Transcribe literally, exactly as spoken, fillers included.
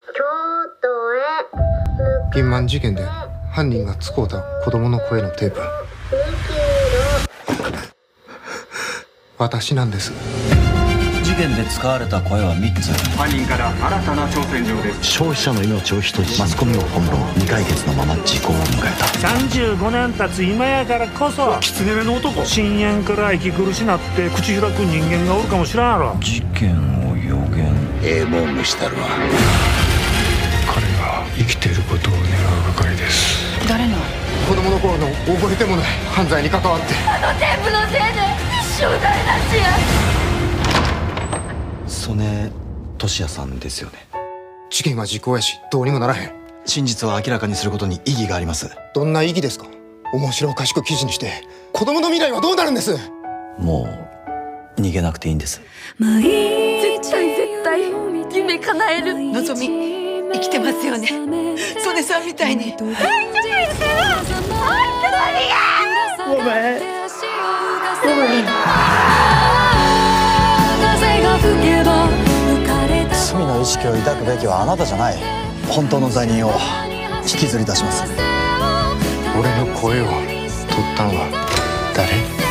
ピンマン事件で犯人が使うた子供の声のテープ、私なんです。 事件で使われた声はみっつ。 犯人から新たな挑戦状です。 消費者の命を人質、マスコミを翻弄、未解決のまま時効を迎えた。 さんじゅうごねん経つ今やからこそ、 キツネ目の男、 深淵から息苦しなって口開く人間がおるかもしらんやろ。 事件を予言、 ええもん見したるわ。 彼が生きていることを願うばかりです。 誰の？ 子供の頃の覚えてもない犯罪に関わって、 あのテープのせいで一生台無しや。 曽根俊也さんですよね。 事件は時効やしどうにもならへん。 真実を明らかにすることに意義があります。 どんな意義ですか？面白おかしく記事にして子供の未来はどうなるんです？ もう逃げなくていいんです。 絶対絶対夢叶える。 のぞみ生きてますよね。曽根さんみたいに。 ごめんごめん。 罪の意識を抱くべきはあなたじゃない。本当の罪人を引きずり出します。 俺の声を取ったのは誰？